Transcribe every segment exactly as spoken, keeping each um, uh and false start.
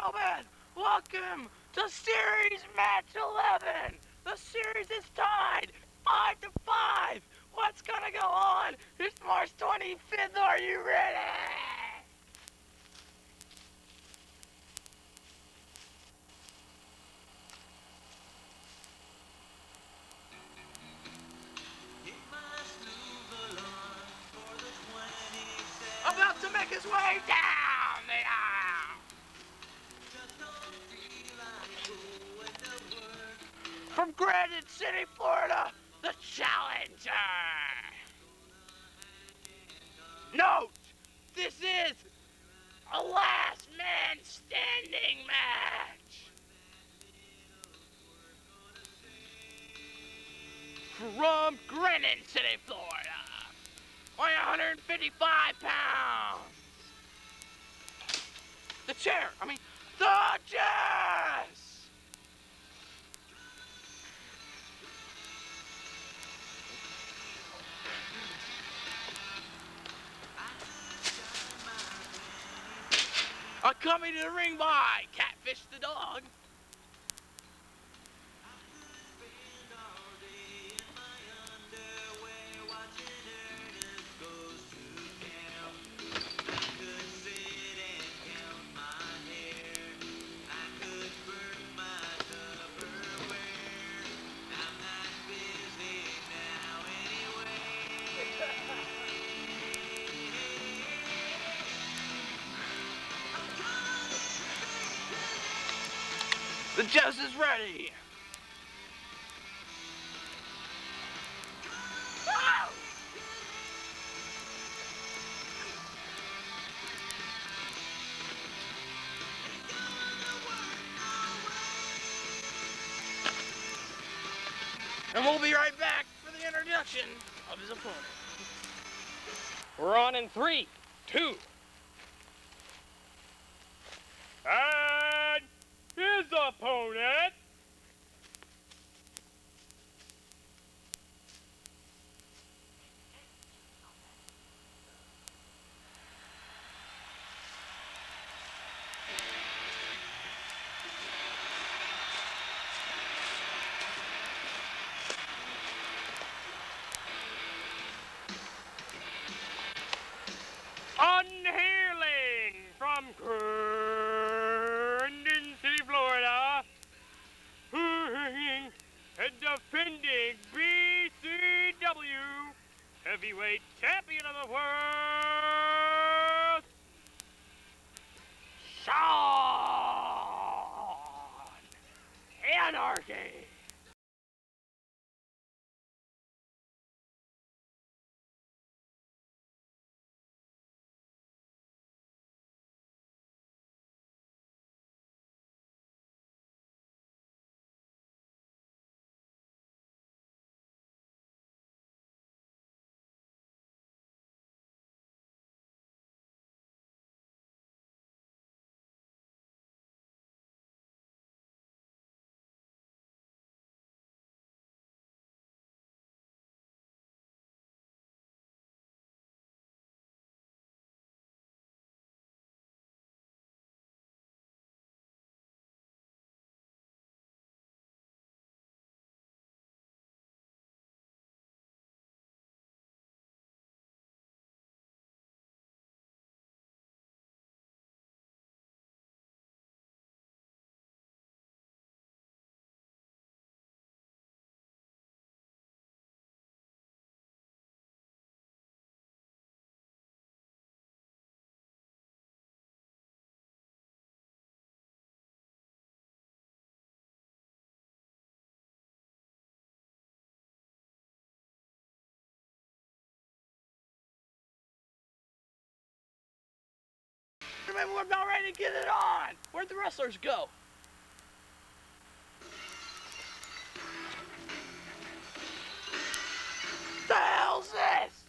gentlemen, welcome to Series Match eleven. The series is tied five to five. What's gonna go on? It's March twenty-fifth. Are you ready? About to make his way down the aisle. From Granite City, Florida, the challenger. Note, this is a last man standing match. From Granite City, Florida, weighing one hundred fifty-five pounds. The chair, I mean, the Jess! Accompanied to the ring by Catfish the dog. The Jess is ready. Wow. And we'll be right back for the introduction of his opponent. We're on in three, two. And his opponent. Unhailing from Granite City, Florida, and defending B C W heavyweight champion of the world, Shawn Anarchy. Remember, we're about ready to get it on. Where'd the wrestlers go? The hell's this?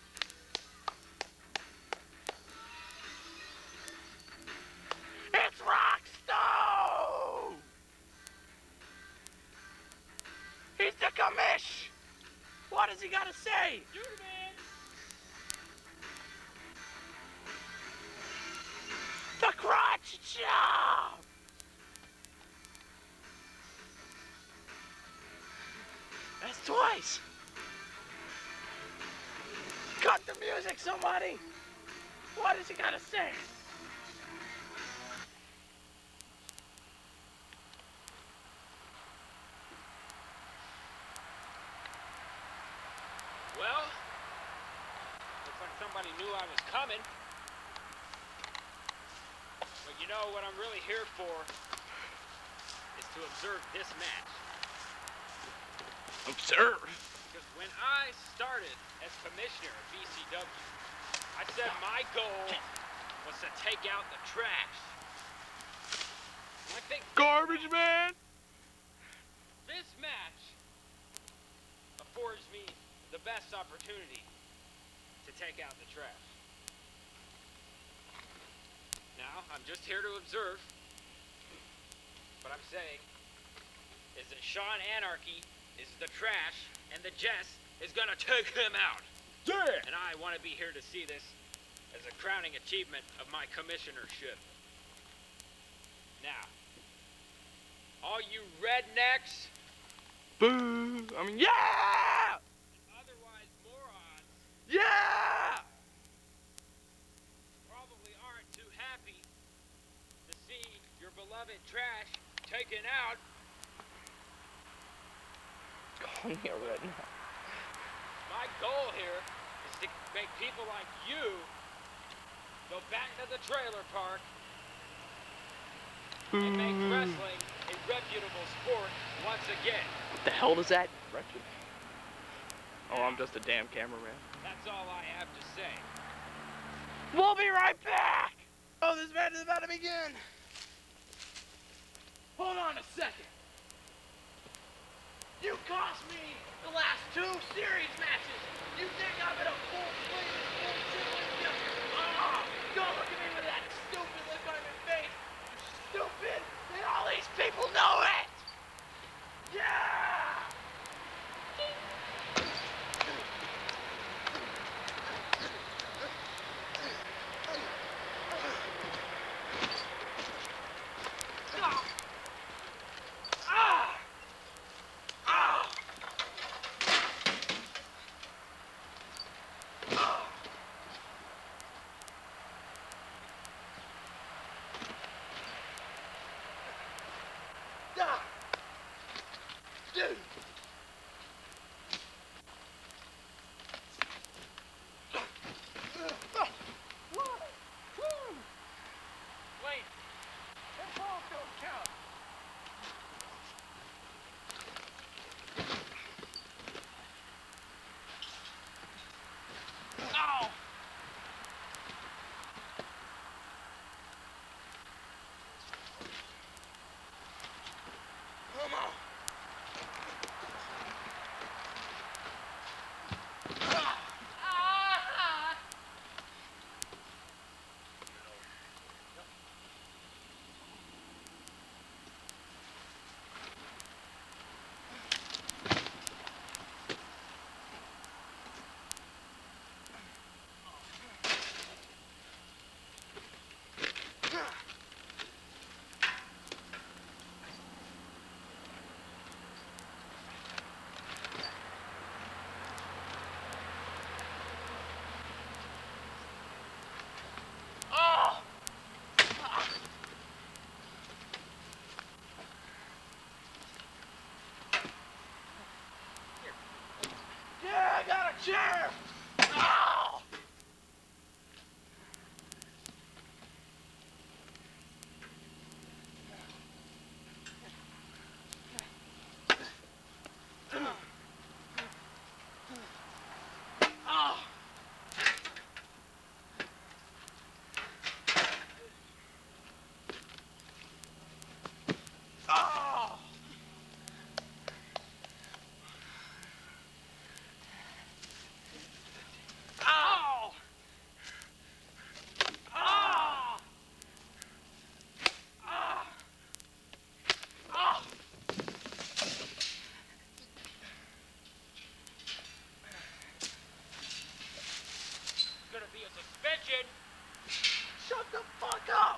It's Rockstone! He's the commish! What does he gotta say? Shoot him, man! The crotch chop! nice. Cut the music, somebody. What is he gonna say? Well, looks like somebody knew I was coming. But you know what I'm really here for is to observe this match. Observe? Because when I started as commissioner of B C W, I said my goal was to take out the trash. And I think Garbage man! this match affords me the best opportunity to take out the trash. Now, I'm just here to observe. What I'm saying is that Shawn Anarchy is the trash, and the Jess is gonna take him out. Yeah! And I want to be here to see this as a crowning achievement of my commissionership. Now, all you rednecks, Boo! I mean, yeah! and otherwise morons, Yeah! probably aren't too happy to see your beloved trash taken out. Call me a redneck. My goal here is to make people like you go back to the trailer park and make wrestling a reputable sport once again. What the hell does that? Oh, I'm just a damn cameraman. That's all I have to say. We'll be right back! Oh, this match is about to begin. Hold on a second. You cost me the last two series matches. You think I'm in a full swing of bullshit with you? Ah! Don't look at me with that stupid look on your face. You stupid! And all these people know it! Yeah! Dude! Wait, That ball don't count. Ow! Come on. Yeah, I got a chair! Ow! Oh! Oh! Ow! Ah! Ah! Ah! it's gonna be a suspension. Shut the fuck up!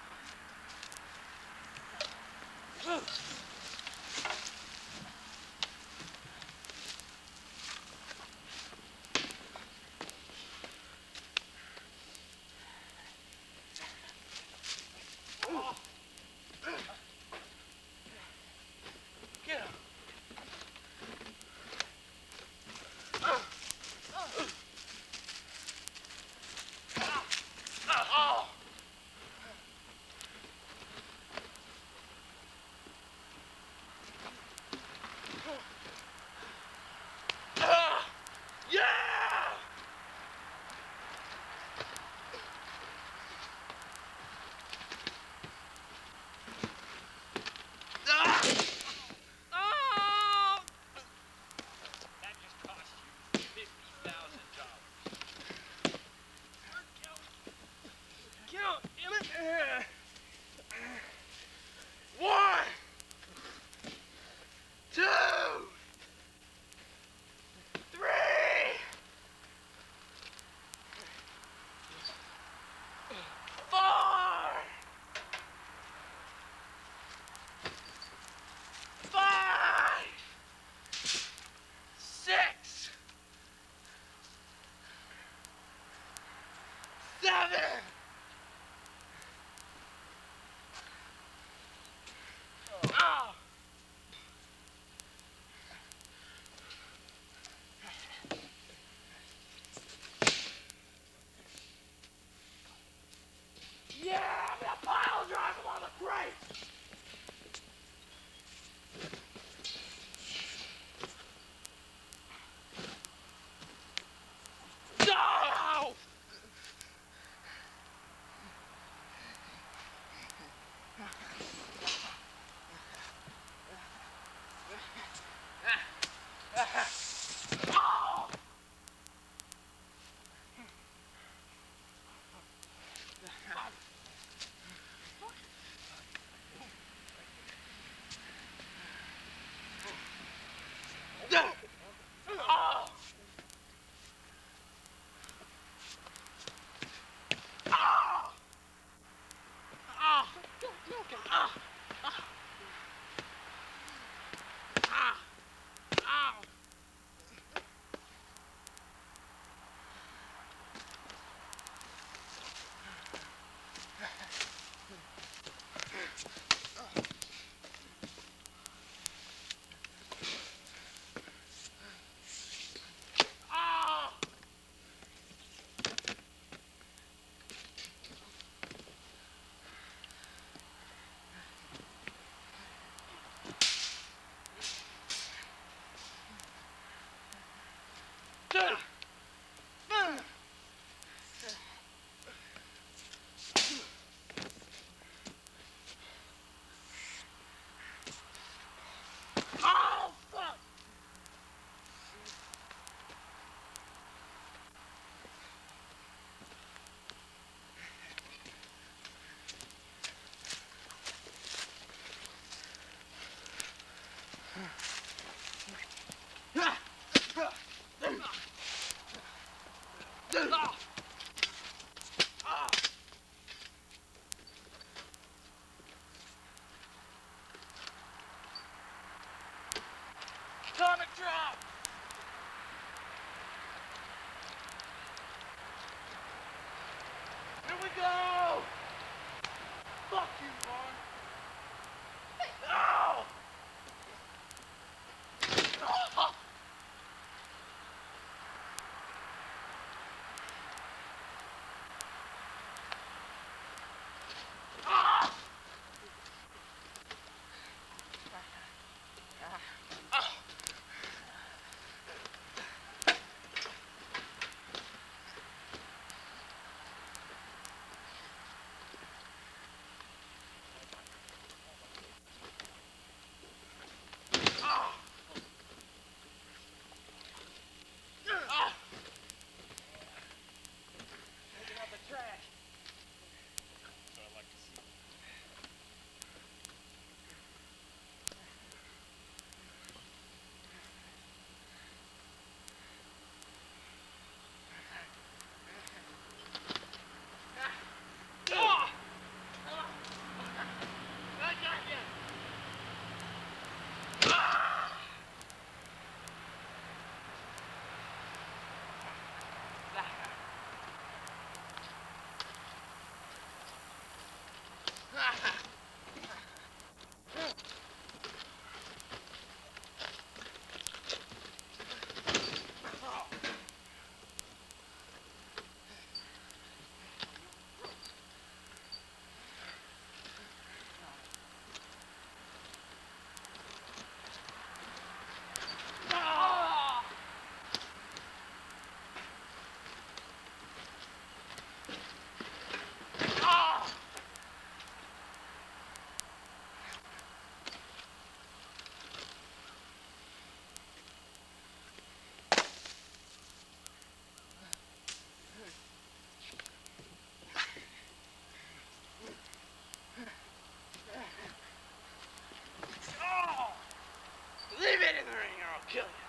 Leave it in the ring or I'll kill you.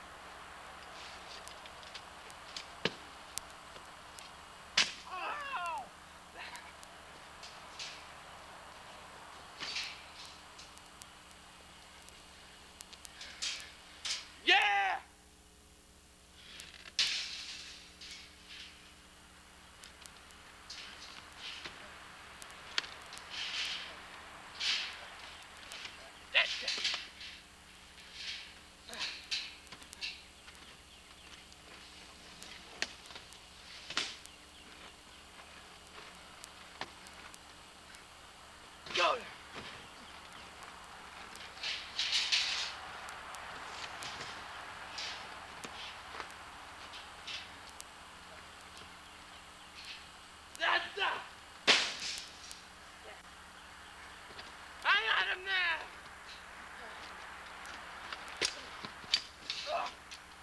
Oh! Yeah! That's it. Go! That's it! I got him there! Ugh.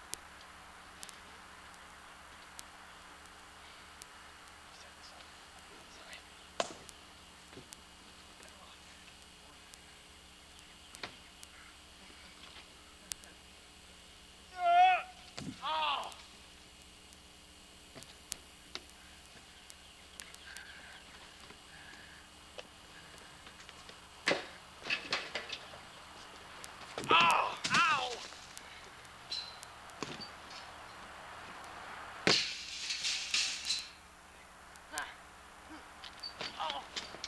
Oh! Oh! Ow! Oh!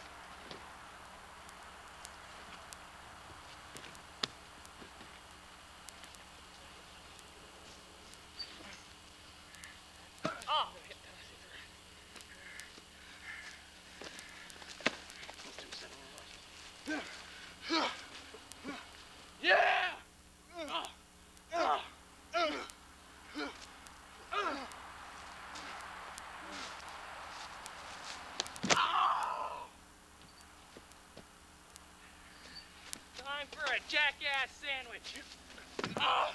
Oh! Yeah! Oh! Oh! Time for a jackass sandwich. Oh!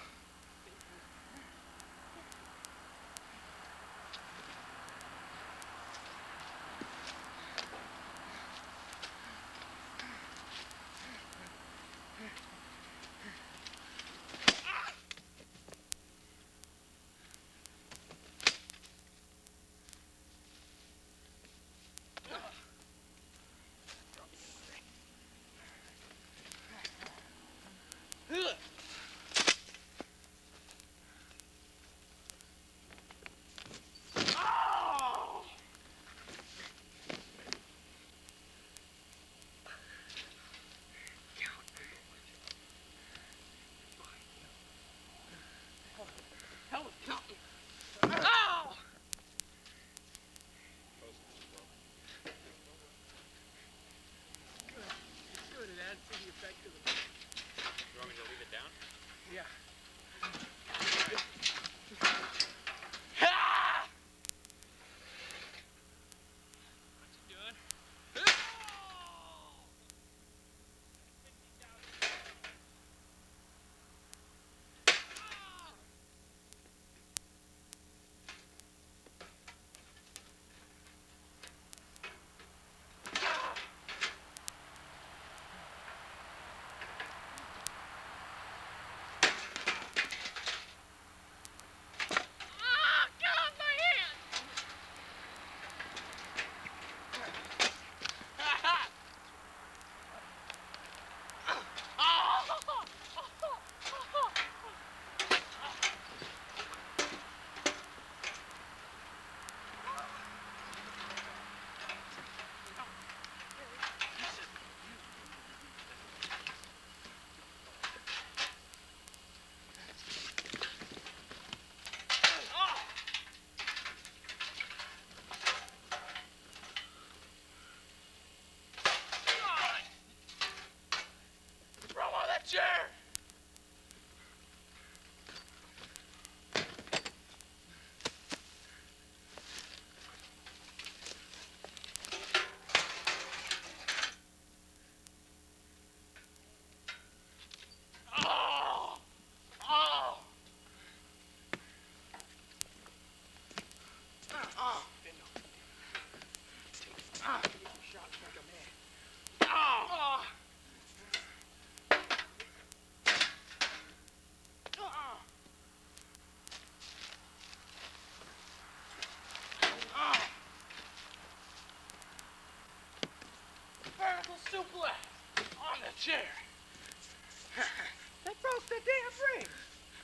chair. They broke the damn ring.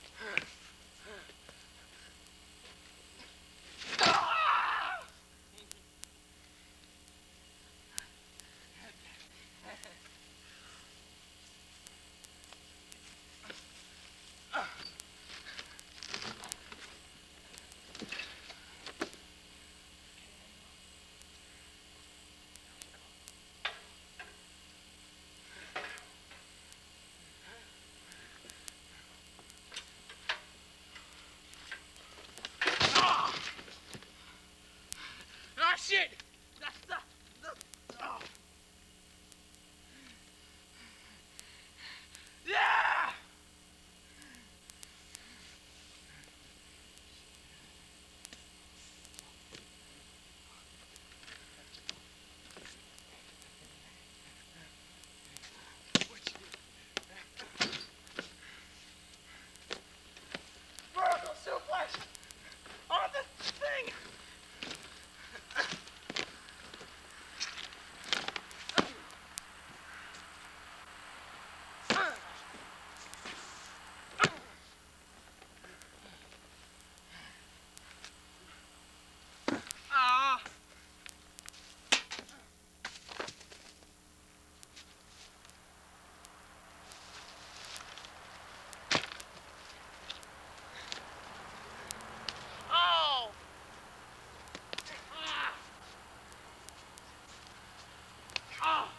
Ah! Ah, shit! That's the, the, oh. Yeah! Vertical suplex on the thing! Ah! Oh! Ah! Ah!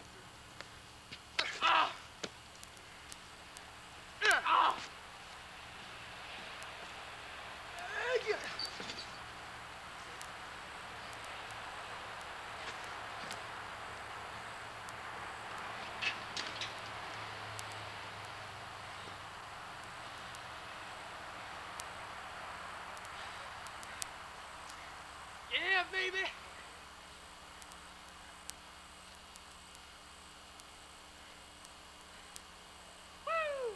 Ah! Ah! Yeah, baby! Woo!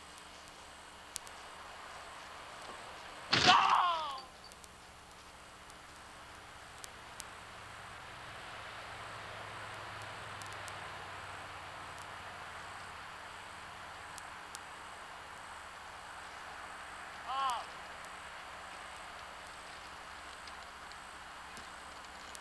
Oh! Oh!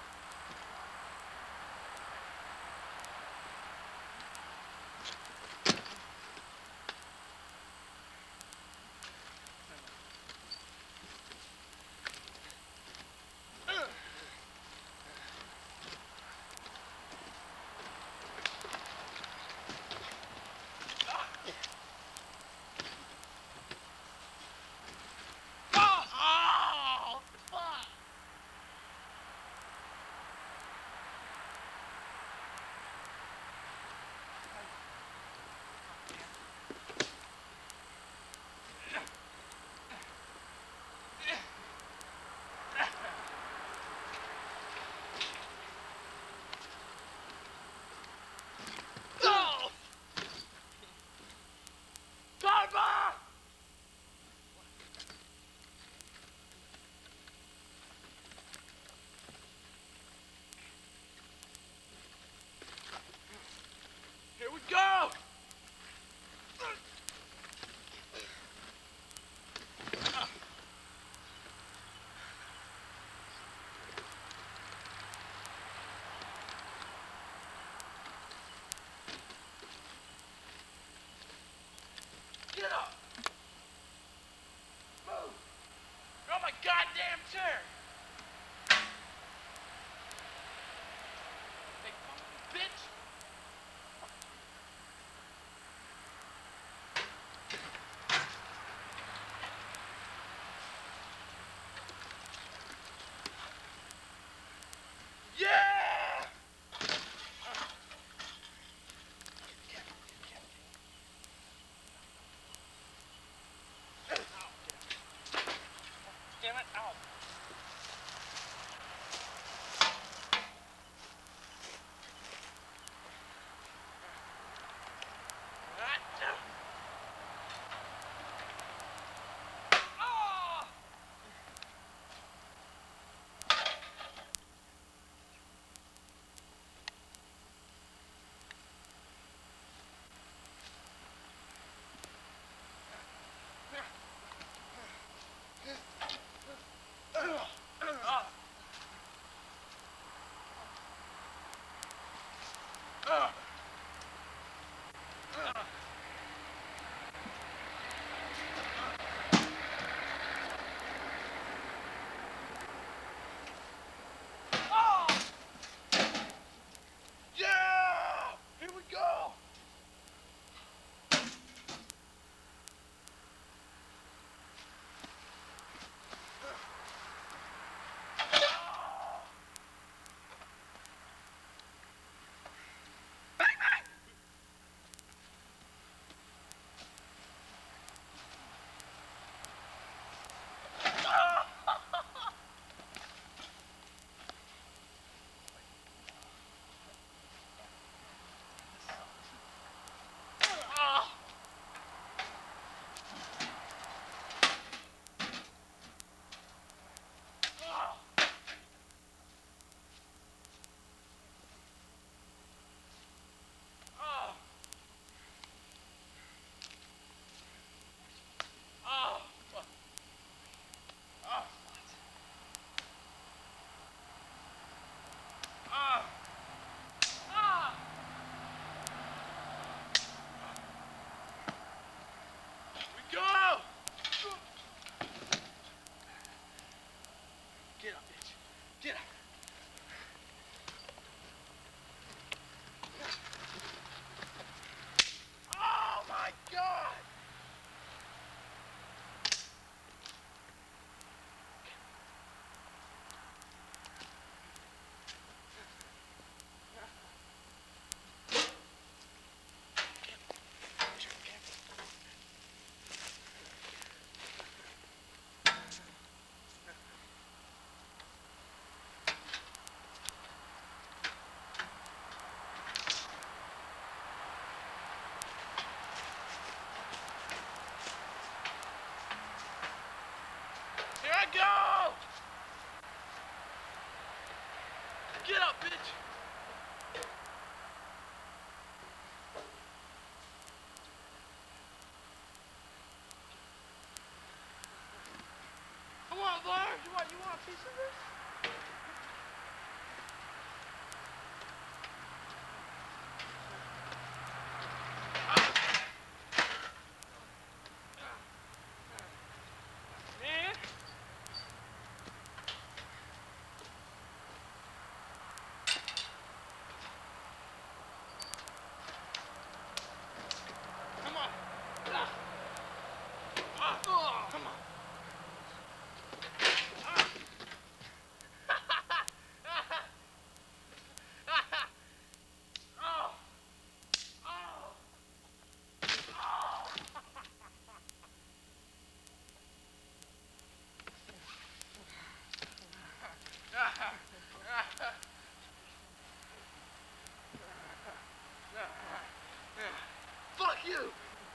Fuck you!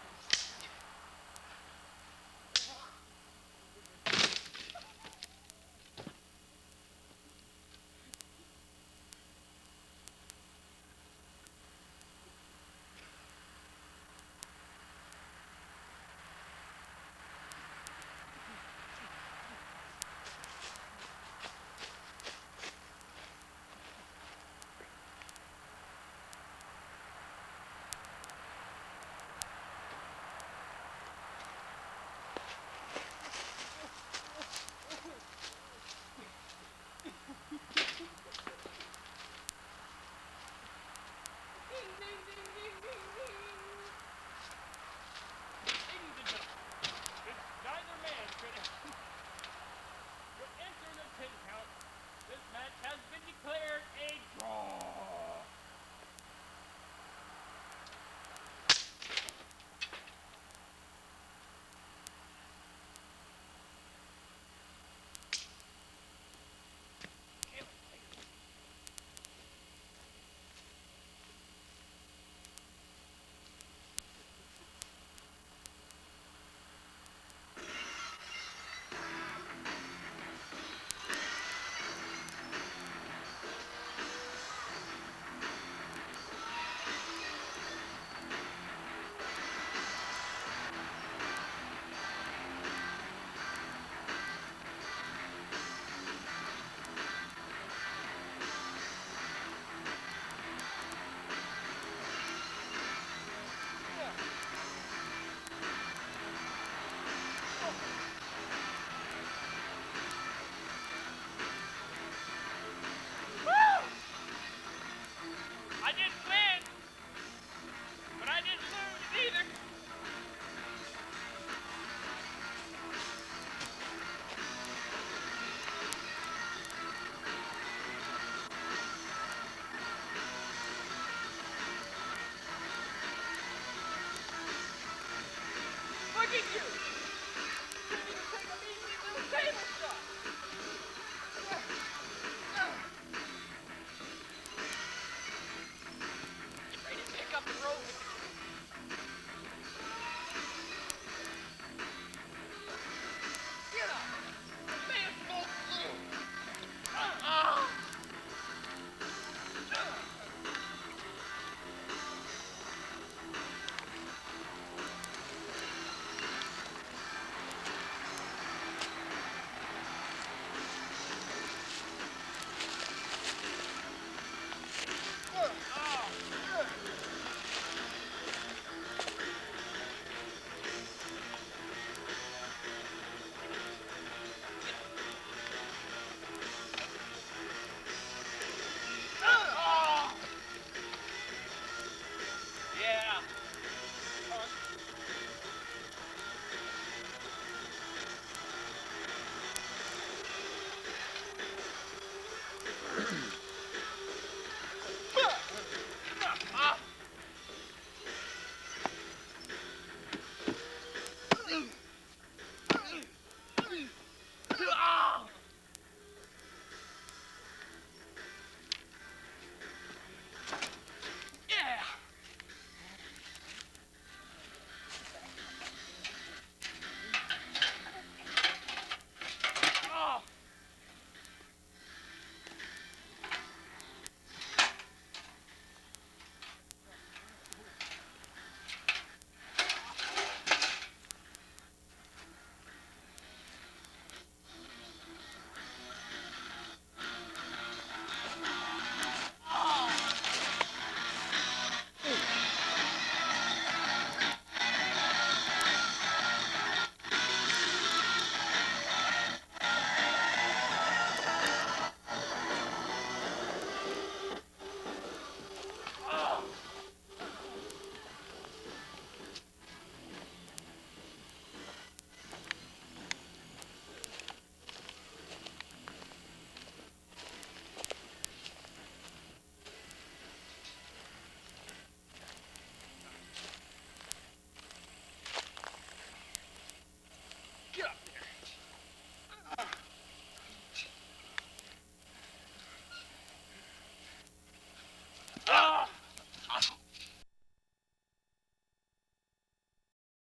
I didn't win, but I didn't lose either. Look at you!